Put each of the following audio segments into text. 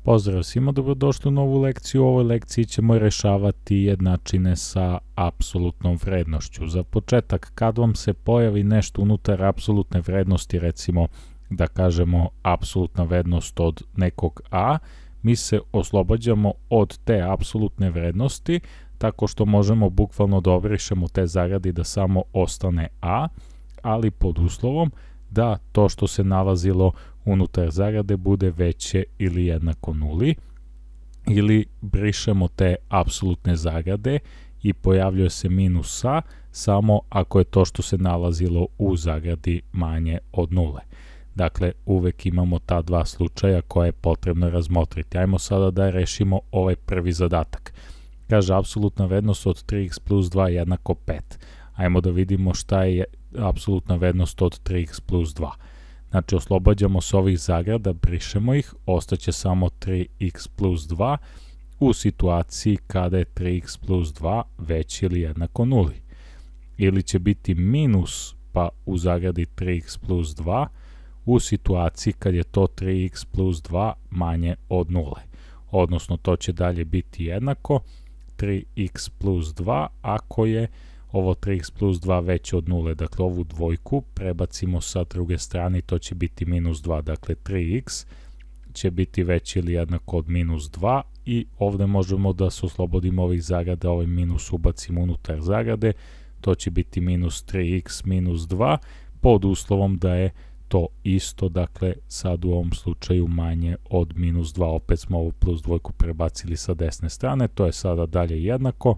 Pozdrav svima, dobrodošli u novu lekciju. U ovoj lekciji ćemo rešavati jednačine sa apsolutnom vrednošću. Za početak, kad vam se pojavi nešto unutar apsolutne vrednosti, recimo da kažemo apsolutna vrednost od nekog a, mi se oslobađamo od te apsolutne vrednosti tako što možemo bukvalno da obrišemo te zaradi da samo ostane a, ali pod uslovom da to što se nalazilo unutar zarade bude veće ili jednako nuli, ili brišemo te apsolutne zarade i pojavljuje se minus a samo ako je to što se nalazilo u zaradi manje od nule. Dakle, uvek imamo ta dva slučaja koje je potrebno razmotriti. Ajmo sada da rešimo ovaj prvi zadatak. Kaže, apsolutna vrednost od 3x plus 2 jednako 5. Ajmo da vidimo šta je apsolutna vrednost od 3x plus 2. Znači, oslobađamo se ovih zagrada, brišemo ih, ostaće samo 3x plus 2 u situaciji kada je 3x plus 2 veći ili jednako nuli. Ili će biti minus pa u zagradi 3x plus 2 u situaciji kad je to 3x plus 2 manje od nule. Odnosno, to će dalje biti jednako 3x plus 2 ako je ovo 3x plus 2 veće od nule, dakle ovu dvojku prebacimo sa druge strane i to će biti minus 2, dakle 3x će biti veće ili jednako od minus 2 i ovde možemo da se oslobodimo ovih zagrada, ovaj minus ubacimo unutar zagrade, to će biti minus 3x minus 2 pod uslovom da je to isto, dakle sad u ovom slučaju manje od minus 2, opet smo ovu plus dvojku prebacili sa desne strane, to je sada dalje jednako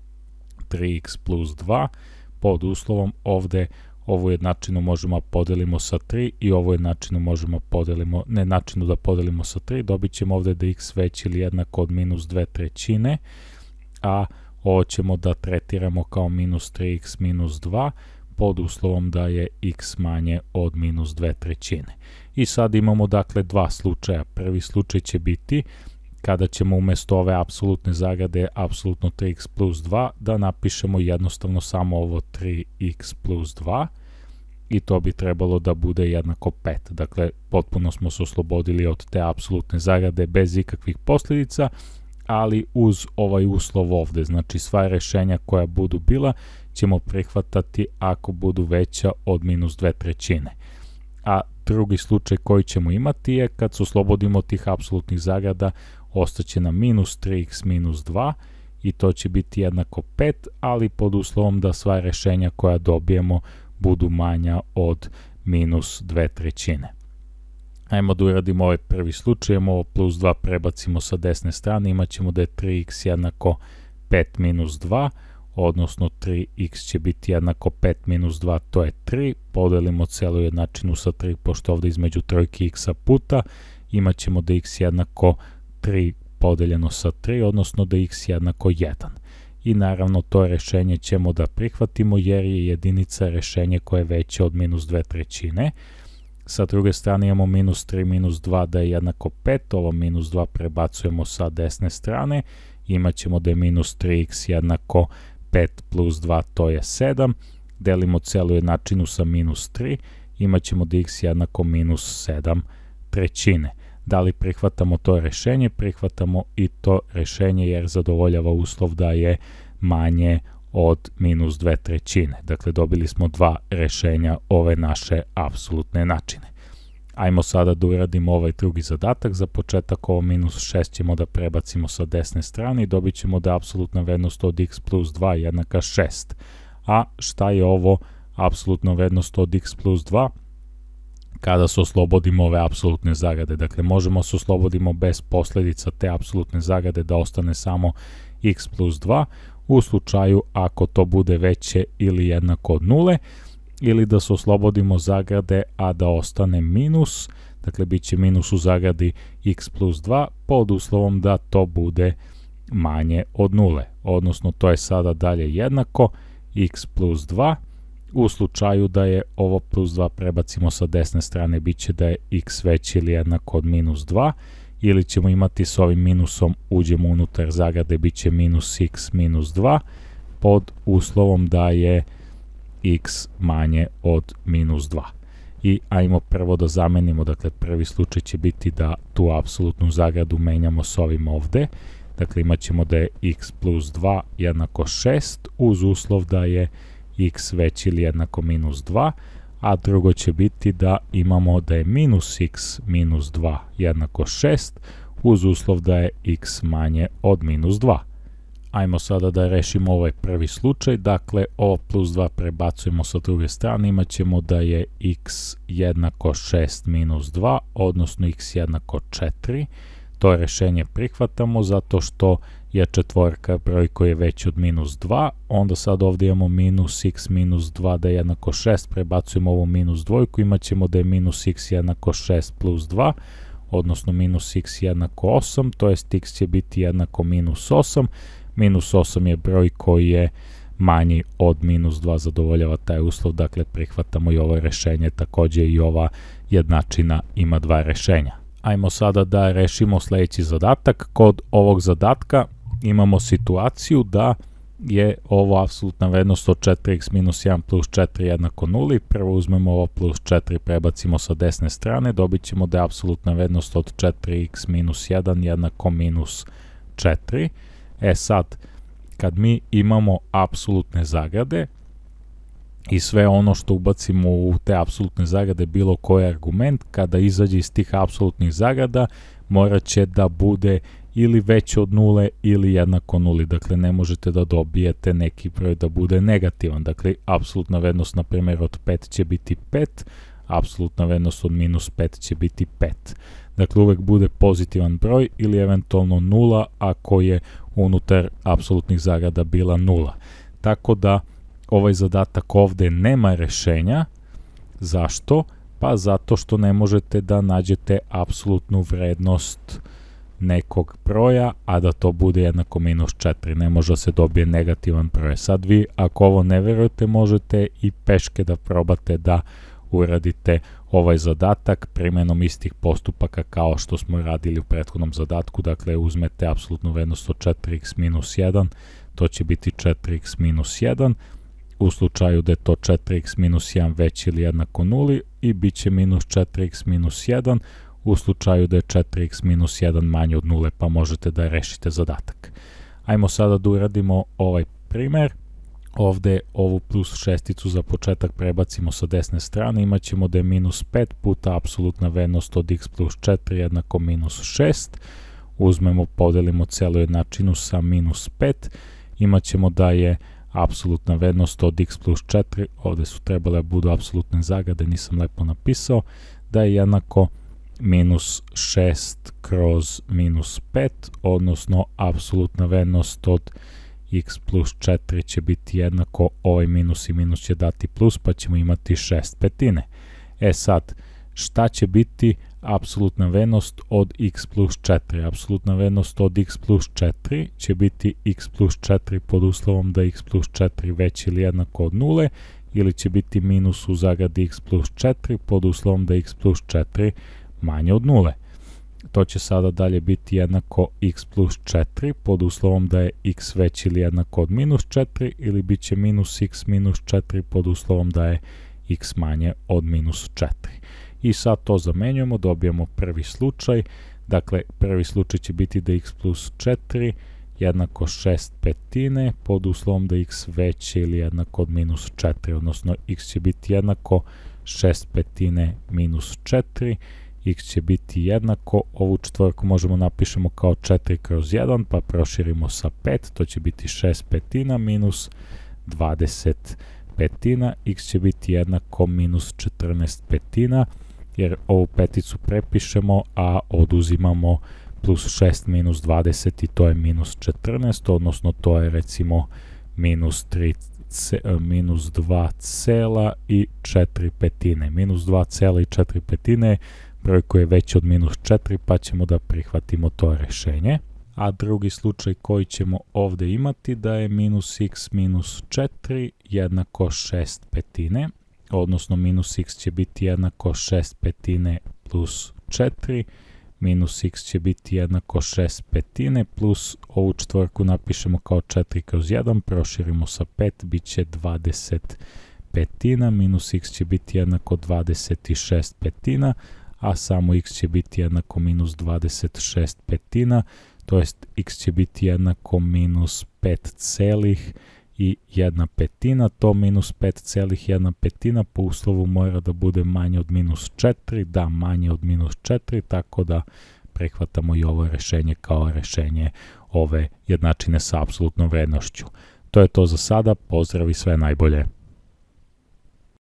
3x plus 2 pod uslovom ovde ovu jednačinu možemo podelimo sa 3 i ovu jednačinu možemo podelimo, ne načinu da podelimo sa 3, dobit ćemo ovde da x veći ili jednako od minus 2/3, a ovo ćemo da tretiramo kao minus 3x minus 2 pod uslovom da je x manje od minus 2/3. I sad imamo dakle dva slučaja. Prvi slučaj će biti kada ćemo umesto ove apsolutne zagrade apsolutno 3x plus 2 da napišemo jednostavno samo ovo 3x plus 2 i to bi trebalo da bude jednako 5. Dakle, potpuno smo se oslobodili od te apsolutne zagrade bez ikakvih posljedica, ali uz ovaj uslov ovde. Znači, sva rešenja koja budu bila ćemo prihvatati ako budu veća od minus 2/3. A drugi slučaj koji ćemo imati je kad se oslobodimo tih apsolutnih zagrada, ostaće nam minus 3x minus 2 i to će biti jednako 5, ali pod uslovom da sva rešenja koja dobijemo budu manja od minus 2/3. Ajmo da uradimo ovaj prvi slučaj, ovo plus 2 prebacimo sa desne strane, imat ćemo da je 3x jednako 5 minus 2, odnosno 3x će biti jednako 5 minus 2, to je 3, podelimo celu jednačinu sa 3, pošto ovde između trojke x puta, imat ćemo da x jednako 3 podeljeno sa 3, odnosno da x jednako 1. I naravno to rešenje ćemo da prihvatimo jer je jedinica rešenje koje je veće od minus 2/3. Sa druge strane imamo minus 3 minus 2 da je jednako 5, ovo minus 2 prebacujemo sa desne strane, imat ćemo da je minus 3x jednako 5 plus 2, to je 7, delimo celu jednačinu sa minus 3, imat ćemo da x jednako minus 7/3. Da li prihvatamo to rešenje? Prihvatamo i to rešenje jer zadovoljava uslov da je manje od minus 2/3. Dakle, dobili smo dva rešenja ove naše apsolutne jednačine. Ajmo sada da uradimo ovaj drugi zadatak. Za početak ovo minus 6 ćemo da prebacimo sa desne strane i dobit ćemo da je apsolutna vrednost od x plus 2 jednaka 6. A šta je ovo apsolutna vrednost od x plus 2? Kada se oslobodimo ove apsolutne zagrade. Dakle, možemo se oslobodimo bez posljedica te apsolutne zagrade da ostane samo x plus 2 u slučaju ako to bude veće ili jednako od nule, ili da se oslobodimo zagrade a da ostane minus, dakle bit će minus u zagradi x plus 2 pod uslovom da to bude manje od nule, odnosno to je sada dalje jednako x plus 2, u slučaju da je ovo plus 2 prebacimo sa desne strane, bit će da je x veći ili jednako od minus 2, ili ćemo imati s ovim minusom, uđemo unutar zagrade, bit će minus x minus 2, pod uslovom da je x manje od minus 2. i ajmo prvo da zamenimo, dakle prvi slučaj će biti da tu apsolutnu zagradu menjamo s ovim ovde, dakle imat ćemo da je x plus 2 jednako 6 uz uslov da je x veći ili jednako minus 2, a drugo će biti da imamo da je minus x minus 2 jednako 6 uz uslov da je x manje od minus 2. Ajmo sada da rešimo ovaj prvi slučaj, dakle ovo plus 2 prebacujemo sa druge strane, imat ćemo da je x jednako 6 minus 2, odnosno x jednako 4. To rešenje prihvatamo zato što je četvorka broj koji je veći od minus 2, onda sad ovdje imamo minus x minus 2 da je jednako 6, prebacujemo ovu minus dvojku, imat ćemo da je minus x jednako 6 plus 2, odnosno minus x jednako 8, to jest x će biti jednako minus 8, minus 8 je broj koji je manji od minus 2, zadovoljava taj uslov, dakle prihvatamo i ovo rešenje, također i ova jednačina ima dva rešenja. Ajmo sada da rešimo sljedeći zadatak. Kod ovog zadatka imamo situaciju da je ovo apsolutna vrednost od 4x minus 1 plus 4 jednako 0. Prvo uzmemo ovo plus 4, prebacimo sa desne strane, dobit ćemo da je apsolutna vrednost od 4x minus 1 jednako minus 4. Sad, kad mi imamo apsolutne zagrade i sve ono što ubacimo u te apsolutne zagrade, bilo koji argument, kada izađe iz tih apsolutnih zagrada, morat će da bude ili veće od 0 ili jednako 0. Dakle, ne možete da dobijete neki broj da bude negativan. Dakle, apsolutna vrednost, na primjer, od 5 će biti 5, apsolutna vrednost od minus 5 će biti 5. Dakle, uvek bude pozitivan broj ili eventualno 0 ako je unutar apsolutnih zagrada bila 0. Tako da ovaj zadatak ovde nema rešenja. Zašto? Pa zato što ne možete da nađete apsolutnu vrednost nekog broja, a da to bude jednako minus 4. Ne može da se dobije negativan broj. Sad vi, ako ovo ne verujete, možete i peške da probate da uradite ovaj zadatak primjenom istih postupaka kao što smo radili u prethodnom zadatku. Dakle, uzmete apsolutnu vrednost od 4x minus 1, to će biti 4x minus 1, u slučaju da je to 4x minus 1 veći ili jednako 0, i bit će minus 4x minus 1 u slučaju da je 4x minus 1 manje od 0, pa možete da rešite zadatak. Ajmo sada da uradimo ovaj primer. Ovde ovu plus šesticu za početak prebacimo sa desne strane, imat ćemo da je minus 5 puta apsolutna vrednost od x plus 4 jednako minus 6. Uzmemo, podelimo celu jednačinu sa minus 5, imat ćemo da je apsolutna vrednost od x plus 4, ovde su trebale da budu apsolutne zagrade, nisam lepo napisao, da je jednako minus 6 kroz minus 5, odnosno apsolutna vrednost od x plus 4 će biti jednako, ovaj minus i minus će dati plus, pa ćemo imati 6 petine. Sad, šta će biti apsolutna vrednost od x plus 4? Apsolutna vrednost od x plus 4 će biti x plus 4 pod uslovom da je x plus 4 veći ili jednako od 0, ili će biti minus u zagradi x plus 4 pod uslovom da je x plus 4 manje od 0. To će sada dalje biti jednako x plus 4 pod uslovom da je x veći ili jednako od minus 4, ili bit će minus x minus 4 pod uslovom da je x manje od minus 4. I sad to zamenjujemo, dobijemo prvi slučaj. Dakle, prvi slučaj će biti da x plus 4 jednako 6 petine pod uslovom da je x veće ili jednako od minus 4, odnosno x će biti jednako 6 petine minus 4, x će biti jednako, ovu četvorku možemo napišemo kao 4 kroz 1, pa proširimo sa 5, to će biti 6 petina minus 20 petina, x će biti jednako minus 14 petina, jer ovu peticu prepišemo, a oduzimamo plus 6 minus 20 i to je minus 14, odnosno to je recimo minus 2,4 petine. Minus 2,4 petine broj koji je veći od minus 4, pa ćemo da prihvatimo to rešenje. A drugi slučaj koji ćemo ovde imati da je minus x minus 4 jednako 6 petine, odnosno minus x će biti jednako 6 petine plus 4, minus x će biti jednako 6 petine plus ovu četvorku napišemo kao 4 kroz 1, proširimo sa 5, bit će 20 petina, minus x će biti jednako 26 petina, a samo x će biti jednako minus 26 petina, to jest x će biti jednako minus 5,1 petina, to minus 5,1 petina po uslovu mora da bude manje od minus 4, da, manje od minus 4, tako da prihvatamo i ovo rešenje kao rešenje ove jednačine sa apsolutnom vrednošću. To je to za sada, pozdrav i sve najbolje.